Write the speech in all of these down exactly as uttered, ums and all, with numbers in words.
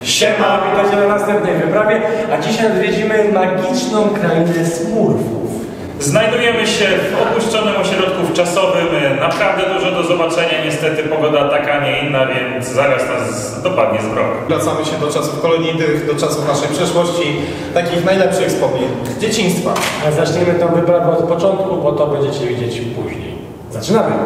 Siema, witajcie na następnej wyprawie, a dzisiaj odwiedzimy magiczną krainę smurfów. Znajdujemy się w opuszczonym ośrodku wczasowym, naprawdę dużo do zobaczenia, niestety pogoda taka, nie inna, więc zaraz nas dopadnie zmrok. Wracamy się do czasów kolonijnych, do czasów naszej przeszłości, takich najlepszych wspomnień z dzieciństwa. A zaczniemy tę wyprawę od początku, bo to będziecie widzieć później. Zaczynamy!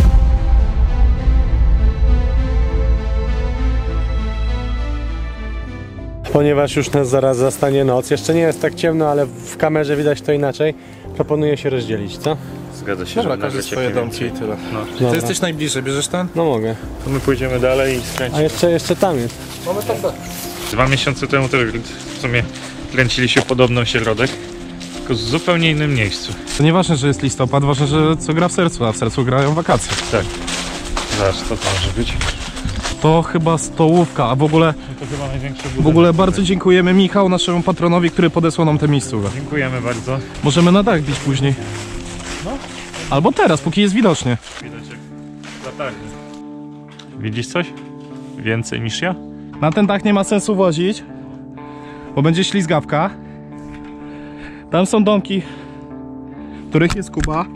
Ponieważ już nas zaraz zastanie noc, jeszcze nie jest tak ciemno, ale w kamerze widać to inaczej, proponuję się rozdzielić, co? Zgadza się, Dobra, że każdy swoje domki i tyle. No. Ty jesteś najbliżej, bierzesz ten? No mogę. To my pójdziemy dalej i skręcimy. A jeszcze, jeszcze tam jest. Mamy tak, tak. Dwa miesiące temu też w sumie kręciliśmy podobny ośrodek, tylko w zupełnie innym miejscu. To nieważne, że jest listopad, ważne, że co gra w sercu, a w sercu grają wakacje. Tak. Zobacz, co to może być? To chyba stołówka, a w ogóle, No to chyba największy budynek. w ogóle bardzo dziękujemy Michał, naszemu patronowi, który podesłał nam tę miejscówkę. Dziękujemy bardzo. Możemy na dach bić później. No. Albo teraz, póki jest widocznie. Widać jak latarni. Widzisz coś? Więcej niż ja? Na ten dach nie ma sensu wozić, bo będzie ślizgawka. Tam są domki, w których jest Kuba.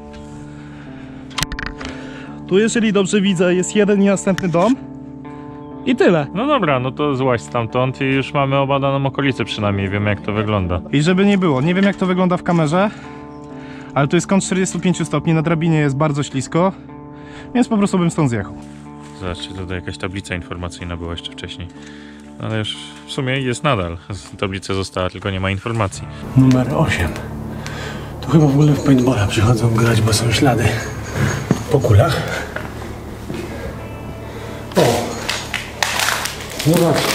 Tu, jeżeli dobrze widzę, jest jeden i następny dom. I tyle. No dobra, no to złaź stamtąd i już mamy obadaną okolicę przynajmniej, wiemy jak to wygląda. I żeby nie było, nie wiem jak to wygląda w kamerze, ale tu jest kąt czterdzieści pięć stopni, na drabinie jest bardzo ślisko, więc po prostu bym stąd zjechał. Zobaczcie, tutaj jakaś tablica informacyjna była jeszcze wcześniej. Ale już w sumie jest nadal. Tablica została, tylko nie ma informacji. Numer osiem. Tu chyba w ogóle w paintballa przychodzą grać, bo są ślady po kulach. O! Zobaczcie.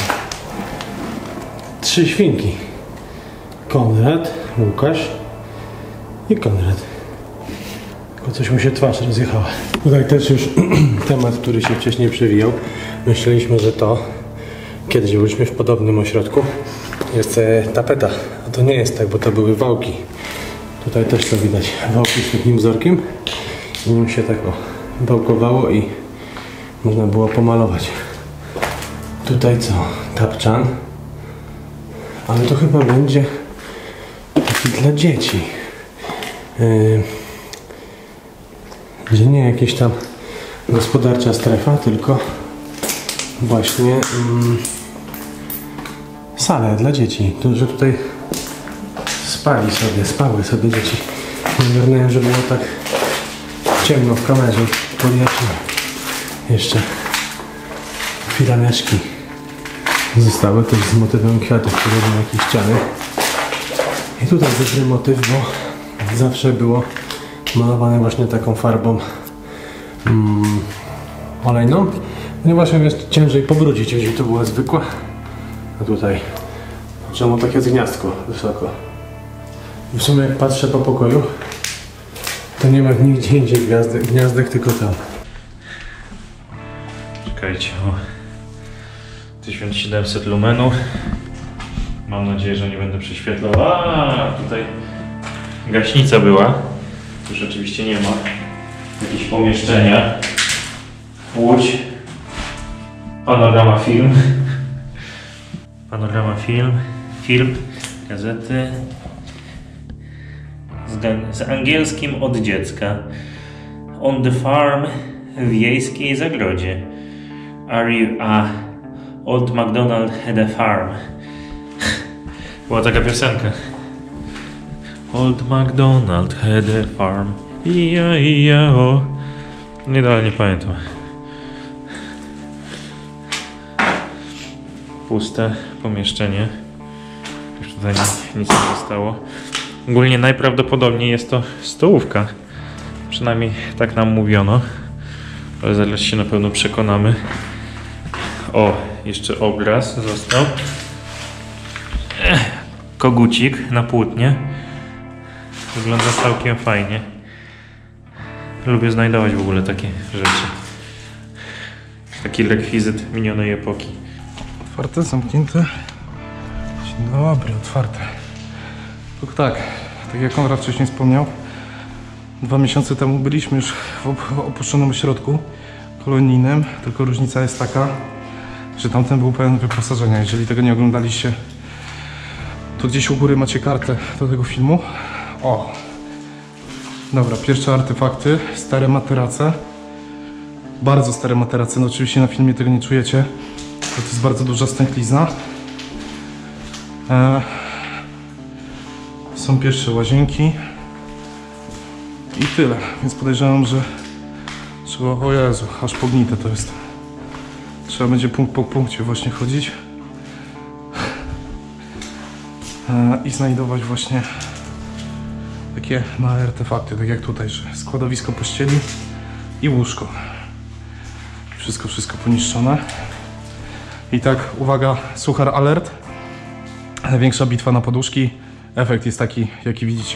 Trzy świnki. Konrad, Łukasz i Konrad. Tylko coś mu się twarz rozjechała. Tutaj też już temat, który się wcześniej przewijał. Myśleliśmy, że to kiedyś byliśmy w podobnym ośrodku. Jest e, tapeta. A to nie jest tak, bo to były wałki. Tutaj też to widać. Wałki z takim wzorkiem. I nim się tak o, wałkowało i można było pomalować. Tutaj co? Tapczan. Ale to chyba będzie taki dla dzieci. Yy, gdzie nie jakieś tam gospodarcza strefa, tylko właśnie yy, sale dla dzieci. To, że tutaj spali sobie, spały sobie dzieci. Nie ogarnąłem, że było tak ciemno w kamerze. Podjaśnię. Jeszcze firaneczki zostały też z motywem kwiatów, które robią jakieś ściany. I tutaj dobry motyw, bo zawsze było malowane właśnie taką farbą mm, olejną, ponieważ jest ciężej pobrudzić, jeżeli to była zwykła. A tutaj czemu takie gniazdko wysoko. I w sumie jak patrzę po pokoju, to nie ma nigdzie indziej gniazdek, gniazdek tylko tam. Czekajcie, o tysiąc siedemset lumenów. Mam nadzieję, że nie będę prześwietlał. A tutaj gaśnica była. Tu już oczywiście nie ma. Jakieś pomieszczenia. Łódź. Panorama film. Panorama film. Film. Gazety. Z, z angielskim od dziecka. On the farm. W wiejskiej zagrodzie. Are you a Old MacDonald had a farm? Była taka piosenka. Old MacDonald had a farm. Ija, ija, o. Nie dalej nie pamiętam. Puste pomieszczenie. Już tutaj nic, nic nie zostało. Ogólnie najprawdopodobniej jest to stołówka. Przynajmniej tak nam mówiono. Ale zaraz się na pewno przekonamy. O, jeszcze obraz został. Ech, kogucik na płótnie. Wygląda całkiem fajnie. Lubię znajdować w ogóle takie rzeczy. Taki rekwizyt minionej epoki. Otwarte, zamknięte. Dzień dobry, otwarte. To tak, tak jak Konrad wcześniej wspomniał, dwa miesiące temu byliśmy już w opuszczonym ośrodku kolonijnym, tylko różnica jest taka, że tamten był pełen wyposażenia. Jeżeli tego nie oglądaliście, to gdzieś u góry macie kartę do tego filmu. O! Dobra, pierwsze artefakty, stare materace. Bardzo stare materace, no oczywiście na filmie tego nie czujecie, bo to jest bardzo duża stęchlizna. E, są pierwsze łazienki i tyle, więc podejrzewam, że trzeba, o Jezu, aż pognite to jest. Trzeba będzie punkt po punkcie właśnie chodzić e, i znajdować właśnie takie małe artefakty, tak jak tutaj, że składowisko pościeli i łóżko. Wszystko, wszystko poniszczone. I tak, uwaga, suchar alert. Największa bitwa na poduszki. Efekt jest taki, jaki widzicie.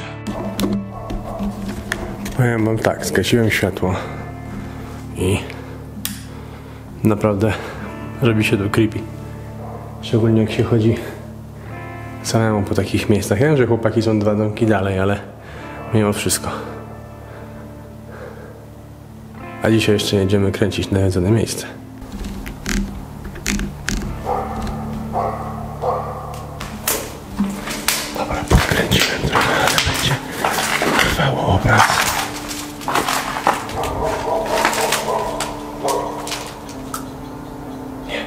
Powiem wam tak, zgasiłem światło i naprawdę robi się to creepy. Szczególnie jak się chodzi samemu po takich miejscach. Ja wiem, że chłopaki są dwa domki dalej, ale mimo wszystko. A dzisiaj jeszcze jedziemy kręcić nawiedzone miejsce. Dobra, podkręciłem trochę, ale będzie trwało obraz. Nie.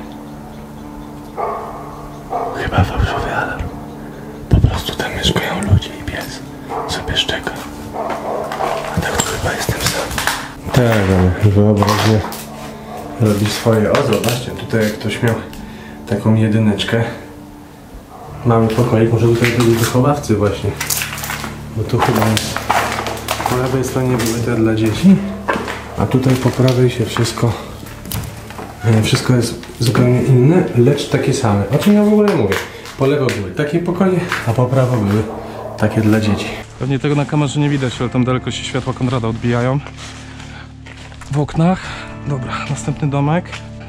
Chyba fałszywy alarm. Po prostu tam mieszkają ludzie i pies sobie szczeka. A tak to chyba jestem sam. Tak, ale wyobraźnia robi swoje. O, zobaczcie, tutaj jak ktoś miał taką jedyneczkę. Mały pokoik, może tutaj byli wychowawcy właśnie. Bo tu chyba jest, po lewej stronie były te dla dzieci, a tutaj po prawej się wszystko wszystko jest zupełnie inne, lecz takie same. O czym ja w ogóle mówię? Po lewo były takie pokoje, a po prawo były takie dla dzieci. Pewnie tego na kamerze nie widać, ale tam daleko się światła Konrada odbijają w oknach. Dobra, następny domek.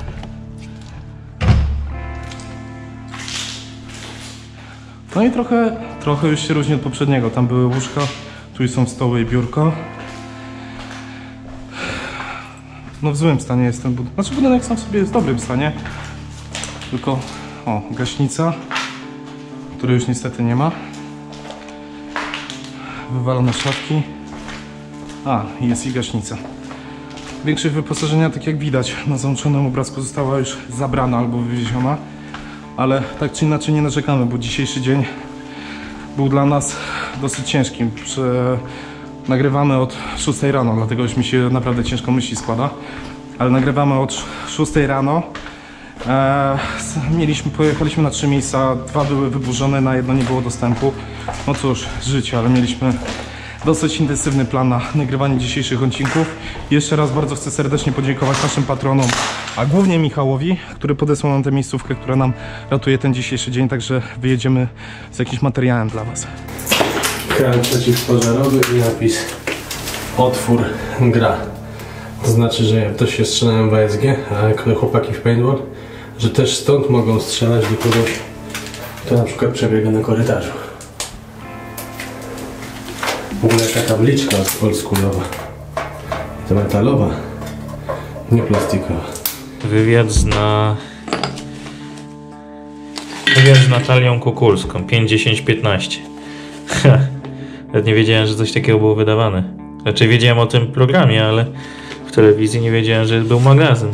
No i trochę, trochę już się różni od poprzedniego. Tam były łóżka, tu są stoły i biurko. No w złym stanie jest ten budynek. Znaczy budynek sam sobie jest w dobrym stanie. Tylko, o, gaśnica, której już niestety nie ma. Wywalone szafki. A, jest i gaśnica. Większość wyposażenia, tak jak widać na załączonym obrazku, została już zabrana albo wywieziona. Ale tak czy inaczej nie narzekamy, bo dzisiejszy dzień był dla nas dosyć ciężki. Prze... Nagrywamy od szóstej rano, dlatego już mi się naprawdę ciężko myśli składa. Ale nagrywamy od szóstej rano. Eee, mieliśmy, pojechaliśmy na trzy miejsca, dwa były wyburzone, na jedno nie było dostępu. No cóż, życie, ale mieliśmy dosyć intensywny plan na nagrywanie dzisiejszych odcinków. Jeszcze raz bardzo chcę serdecznie podziękować naszym patronom, a głównie Michałowi, który podesłał nam tę miejscówkę, która nam ratuje ten dzisiejszy dzień, także wyjedziemy z jakimś materiałem dla was. Kran przeciwpożarowy i napis otwór gra. To znaczy, że jak ktoś się strzelają w A S G, a jak chłopaki w paintball, że też stąd mogą strzelać do kogoś, kto na przykład przebiega na korytarzu. W ogóle jaka tabliczka oldschoolowa. To metalowa, nie plastikowa. Wywiad z na... Wywiad z Natalią Kukulską, pięć, dziesięć, piętnaście. Nawet nie wiedziałem, że coś takiego było wydawane. Znaczy wiedziałem o tym programie, ale w telewizji nie wiedziałem, że był magazyn.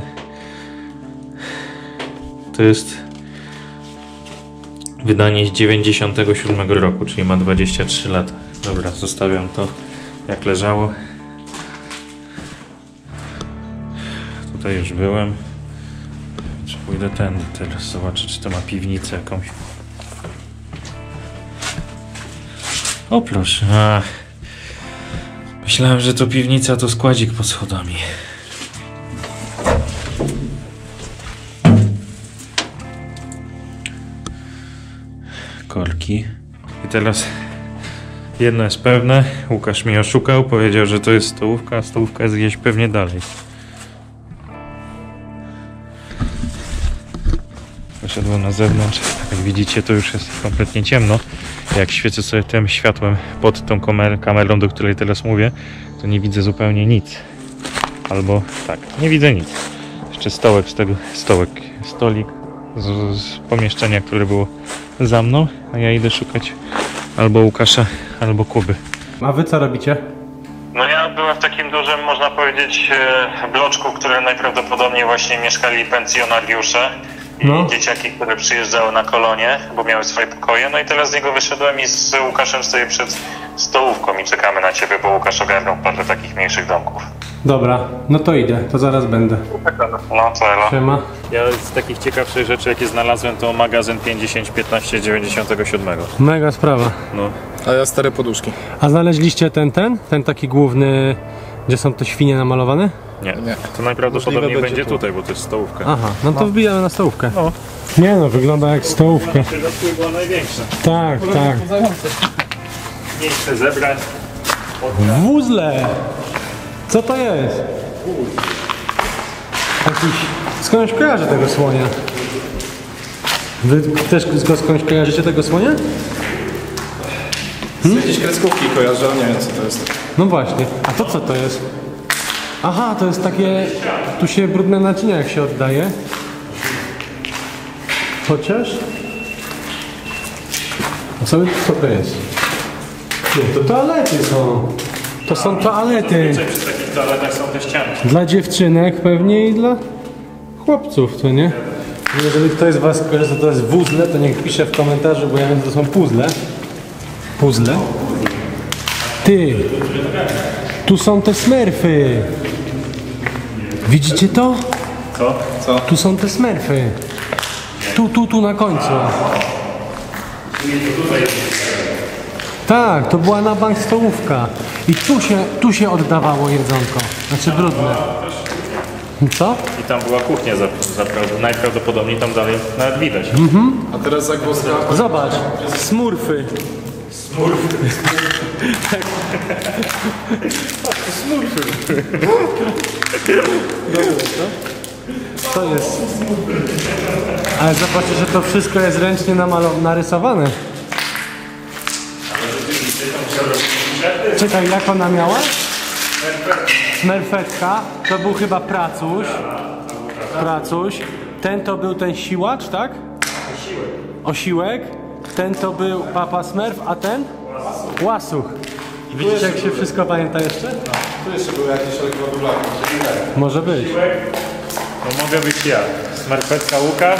To jest wydanie z dziewięćdziesiątego siódmego roku, czyli ma dwadzieścia trzy lata. Dobra, zostawiam to jak leżało. Tutaj już byłem. Czy pójdę tędy teraz, zobaczę, czy to ma piwnicę jakąś. O proszę. Ach. Myślałem, że to piwnica to składzik pod schodami. Korki. I teraz jedno jest pewne, Łukasz mnie oszukał, powiedział, że to jest stołówka, a stołówka jest gdzieś pewnie dalej. Poszedłem na zewnątrz, jak widzicie to już jest kompletnie ciemno. Jak świecę sobie tym światłem pod tą kamer kamerą, do której teraz mówię, to nie widzę zupełnie nic. Albo tak, nie widzę nic. Jeszcze stołek z tego, stołek, stolik z, z pomieszczenia, które było za mną, a ja idę szukać albo Łukasza, albo Kuby. A wy co robicie? No ja byłem w takim dużym, można powiedzieć, bloczku, w którym najprawdopodobniej właśnie mieszkali pensjonariusze i no. dzieciaki, które przyjeżdżały na kolonie, bo miały swoje pokoje. No i teraz z niego wyszedłem i z Łukaszem stoję przed stołówką i czekamy na ciebie, bo Łukasz ogarnął parę takich mniejszych domków. Dobra, no to idę, to zaraz będę. No co, elo. Siema. Ja z takich ciekawszych rzeczy, jakie znalazłem, to magazyn pięćdziesiąt piętnaście dziewięćdziesiąt siedem. Mega sprawa. No. A ja stare poduszki. A znaleźliście ten, ten? Ten taki główny, gdzie są te świnie namalowane? Nie. Nie. To najprawdopodobniej Możliwe będzie będzie tu. tutaj, bo to jest stołówka. Aha, no to wbijamy na stołówkę. No. Nie no, wygląda jak stołówka. To była największa. Tak, tak. Miejsce zebrań. Wuzle! Co to jest? Jakiś... Skądś kojarzę tego słonia. Wy też go skądś kojarzycie tego słonia? Hmm? Jakieś kreskówki kojarzę, ale nie wiem co to jest. No właśnie. A to co to jest? Aha, to jest takie... Tu się brudne naczynia jak się oddaje. Chociaż... A co, co to jest? Nie, to toalety są. To są toalety. Przy takich toaletach są te ścianki. Dla dziewczynek pewnie i dla chłopców, to nie? Jeżeli ktoś z was kojarzy, że to jest wuzle, to niech pisze w komentarzu, bo ja wiem, że to są puzzle. Puzzle? Ty! Tu są te smurfy! Widzicie to? Co? Co? Tu są te smurfy. Tu, tu, tu na końcu. Tak, to była na bank stołówka. I tu się, tu się oddawało jedzonko. Znaczy brudne. Co? I tam była kuchnia zapra- najprawdopodobniej tam dalej nawet widać. A teraz zagłoska. Zobacz, smurfy. Smurfy. Smurfy. Dobre, co? To jest. Ale zobaczcie, że to wszystko jest ręcznie namalo- narysowane. Czekaj, jak ona miała? Smerfetka. To był chyba pracuś. Pracuś. Ten to był ten siłacz, tak? Osiłek. Ten to był papa Smurf, a ten? Łasuch. Widzicie, jak się wszystko pamięta jeszcze? Tu jeszcze były jakieś reklamodulary. Może być. No mogę być ja. Smerfetka Łukasz,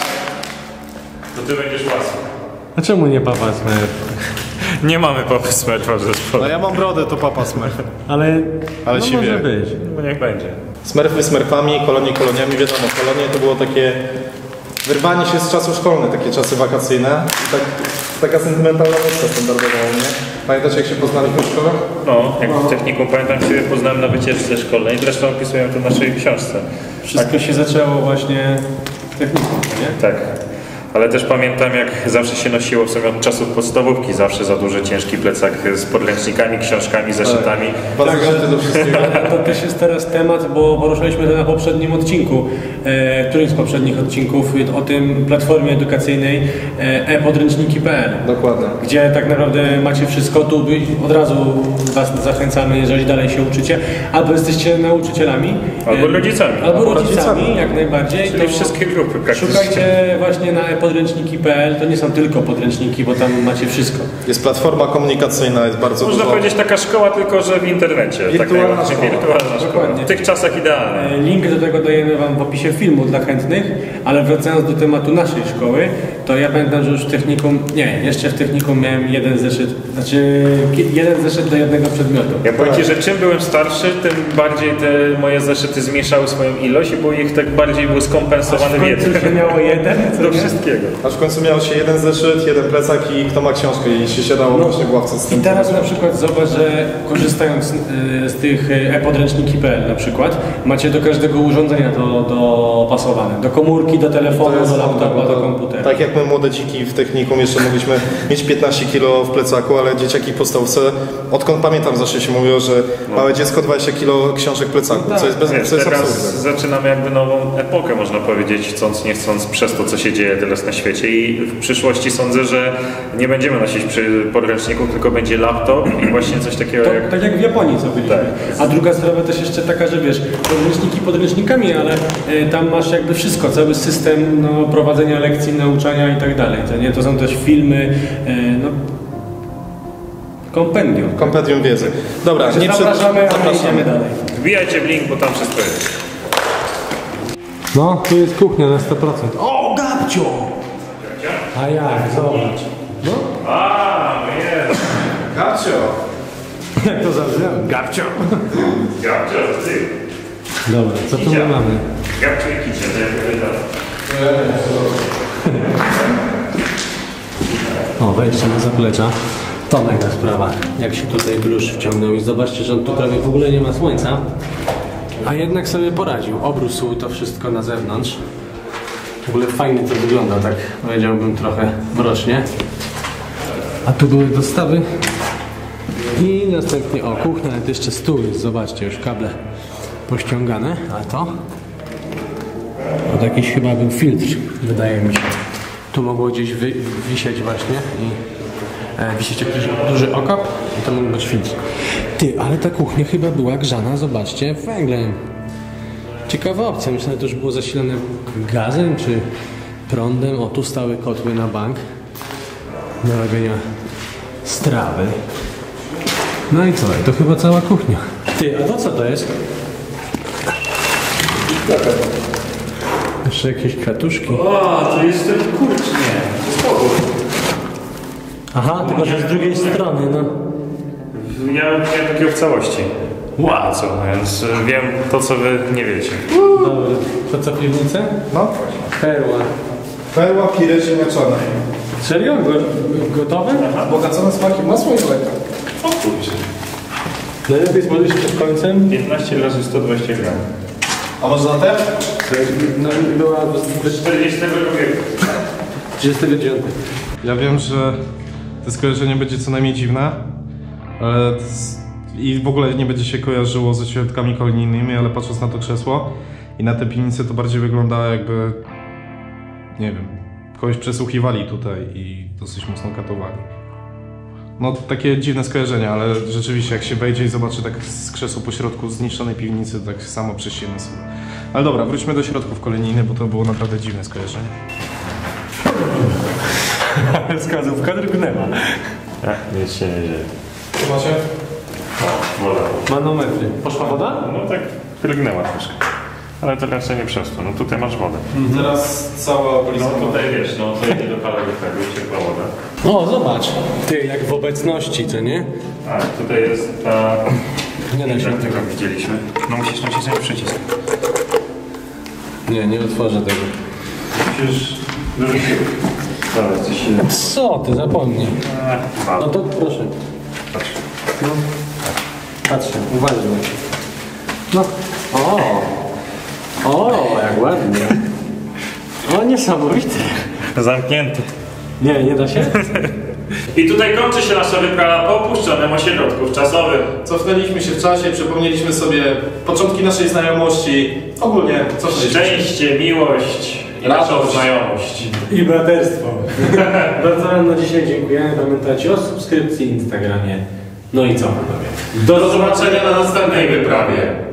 to ty będziesz łaską. A czemu nie papa Smurf? Nie mamy papy Smurfa w zespole. No ja mam brodę, to papa Smurf. Ale, Ale no siwie. może być. No niech będzie. Smurfy smurfami, kolonie koloniami. Wiadomo, kolonie to było takie wyrwanie się z czasów szkolnych, takie czasy wakacyjne. I tak, taka sentymentalna myśl standardowa u mnie. Pamiętacie, jak się poznaliśmy w szkole? No, jak w technikum pamiętam się poznałem na wycieczce szkolnej. Zresztą opisuję to w naszej książce. Wszystko się zaczęło właśnie w technikum, nie? Tak. Ale też pamiętam, jak zawsze się nosiło w sumie od czasów podstawówki, zawsze za duży, ciężki plecak z podręcznikami, książkami, zeszytami. Bardzo chętny do wszystkiego. To też jest teraz temat, bo poruszyliśmy to na poprzednim odcinku, e, którymś z poprzednich odcinków, o tym platformie edukacyjnej e, e-podręczniki kropka p l. Dokładnie. Gdzie tak naprawdę macie wszystko, tu od razu was zachęcamy, jeżeli dalej się uczycie, albo jesteście nauczycielami. Albo e, rodzicami. Albo, Albo rodzicami, rodzicami. jak najbardziej. Czyli To wszystkie grupy praktycznie. Szukajcie właśnie na e podręczniki kropka p l, to nie są tylko podręczniki, bo tam macie wszystko. Jest platforma komunikacyjna, jest bardzo Można dużo. powiedzieć taka szkoła, tylko że w internecie. Wirtualna tak szkoła. Wirtualna szkoła. Dokładnie. W tych czasach idealne. E, Link do tego dajemy wam w opisie filmu dla chętnych, ale wracając do tematu naszej szkoły, to ja pamiętam, że już w technikum, nie, jeszcze w technikum miałem jeden zeszyt, znaczy ki- jeden zeszyt do jednego przedmiotu. Ja powiem Ci, że czym byłem starszy, tym bardziej te moje zeszyty zmniejszały swoją ilość i było ich tak bardziej były skompensowane W w końcu jednym. się miało jeden, co Do nie? wszystkiego. Aż w końcu miał się jeden zeszyt, jeden plecak i kto ma książkę i się siadało właśnie w ławce z tym. I teraz na przykład zobacz, że korzystając y, z tych y, e-podręczniki kropka p l na przykład, macie do każdego urządzenia to dopasowane. Do komórki, do telefonu, To jest do laptopa, to- do komputera. Tak jak my młode dziki w technikum jeszcze mogliśmy mieć piętnaście kilo w plecaku, ale dzieciaki w podstawce, odkąd pamiętam zawsze się mówiło, że małe dziecko dwadzieścia kilo książek w plecaku, co jest, bez, Wiesz, co jest teraz absurdem. zaczynamy jakby nową epokę, można powiedzieć, chcąc nie chcąc, przez to, co się dzieje, tyle teraz na świecie i w przyszłości sądzę, że nie będziemy nosić przy podręczniku, tylko będzie laptop i właśnie coś takiego To, jak... tak jak w Japonii, co byliśmy. Tak. A druga sprawa też jeszcze taka, że wiesz, podręczniki podręcznikami, ale y, tam masz jakby wszystko, cały system no, prowadzenia lekcji, nauczania i tak dalej. To, nie? To są też filmy, y, no, kompendium. Kompendium wiedzy. Dobra, nie Zapraszamy, a my zapraszamy. idziemy dalej. Wbijajcie w link, bo tam wszystko jest. No, tu jest kuchnia na sto procent. O, Gabcio! A jak, zobacz. No, A, no jest. Gabcio! jak to zabrzmiałem? Gabcio! Gabcio, ty. Dobra, co tu my mamy? Gabcio i kicie, to jak wydał. O, wejście na zaplecza. To mega sprawa, jak się tutaj blusz wciągnął i zobaczcie, że on tu prawie w ogóle nie ma słońca. A jednak sobie poradził, obrósł to wszystko na zewnątrz. W ogóle fajnie to wygląda, tak powiedziałbym trochę mrocznie. A tu były dostawy. I następnie, o, kuchnia, ale to jeszcze stół jest, zobaczcie, już kable pościągane. A to? To jakiś chyba był filtr, wydaje mi się. Tu mogło gdzieś wy, wisieć właśnie i e, wisieć jakiś duży okap i to mógł być filtr. Ty, ale ta kuchnia chyba była grzana, zobaczcie, węglem. Ciekawa opcja, myślę, że to już było zasilane gazem czy prądem. O, tu stały kotły na bank do robienia strawy. No i co? To chyba cała kuchnia. Ty, a to co to jest? Jeszcze jakieś kwiatuszki. O, to jest ten kurcz, nie. Spokój. Aha, tylko że z drugiej strony, no. Ja miałem takiego w całości. Wow, co, więc wiem to, co wy nie wiecie. Dobra, to co, piwnicę? No. Perła. Perła pire ziemniaczane. Serio? Go, gotowe? Bogacone smakiem masła i mleka. O kurczę. Najlepiej złożyć przed końcem. piętnaście razy sto dwadzieścia gram. A można te? No, była Z czterdziestego wieku. trzydziestego dziewiątego. Ja wiem, że to skojarzenie będzie co najmniej dziwne, ale to jest... i w ogóle nie będzie się kojarzyło ze środkami kolejnymi, ale patrząc na to krzesło i na tę piwnicę, to bardziej wygląda jakby, nie wiem, kogoś przesłuchiwali tutaj i dosyć mocno katowali. No takie dziwne skojarzenia, ale rzeczywiście jak się wejdzie i zobaczy tak z krzesła po środku zniszczonej piwnicy, tak samo prześcienne są. Ale dobra, wróćmy do środków kolejnych, bo to było naprawdę dziwne skojarzenie. Wskazówka drgnęła. Tak, nic się nie dzieje. Co macie? Woda. Manometry. Poszła woda? No tak, drgnęła troszkę. Ale to raczej nie przez to. No tutaj masz wodę. Teraz cała No tutaj wiesz, no to idzie do kaloryferu i ciepła woda. O, zobacz. Ty, jak w obecności, co nie? A, tutaj jest ta... Nie da się tak, tego. tego widzieliśmy. No musisz nacisnąć przycisk. Nie, nie otworzę tego. Musisz... Duży sił. Dobra, coś się... Co ty, zapomnij. A, No to proszę. patrz. No. Patrzcie, uważaj. No. O! O, jak ładnie. O, niesamowite. Zamknięty. Nie, nie da się? I tutaj kończy się nasza wyprawa po opuszczonym ośrodku czasowym. Cofnęliśmy się w czasie, przypomnieliśmy sobie początki naszej znajomości, ogólnie co Szczęście, miłość i naszą Radość. znajomość. I braterstwo. Bardzo wam na dzisiaj dziękujemy. Pamiętajcie o subskrypcji w Instagramie. No i co, panowie? Do zobaczenia na następnej wyprawie.